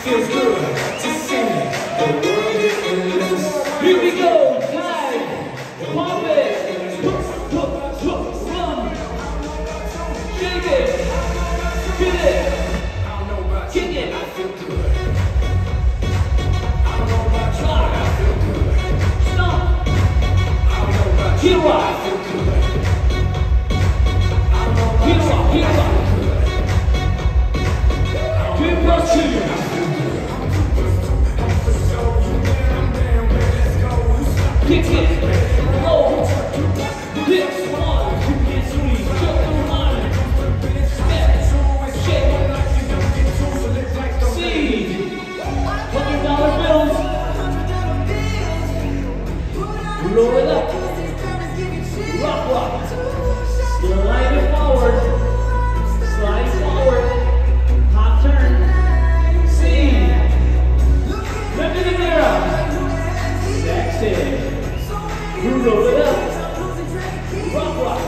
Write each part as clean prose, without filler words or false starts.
feels good to see the world getting loose. Here we go, tag, pump it, run, shake it, get it, kick it, I feel good. I don't know about you, but I feel good. Stomp, I don't know about you, but I feel good. I don't know about you, but I feel good. 2 plus 2. Kick it, low, hips, 1, 2, 3, jump the line, step, shake, see, $100 bills, roll it up, rock, slide it forward, hop turn, see, lift it in the air, sexy. Roll it up, rock,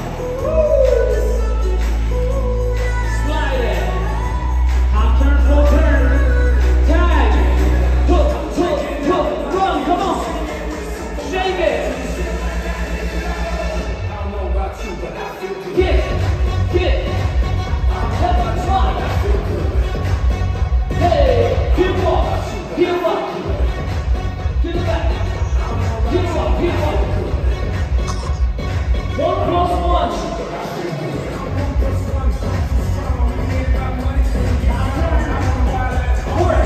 slide it, hop turn, full turn, tag, hook, run, come on, shake it, I don't know about you, but I feel good. Kick, rock, I feel good. Hey, heel walk, to the back, heel walk. 1 plus 1. Work.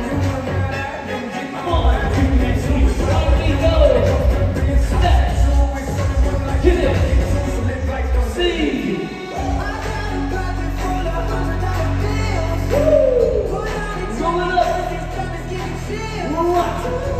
1, 2, 3, right we go. Step. Hit it. See. Woo. Roll it up. Rock.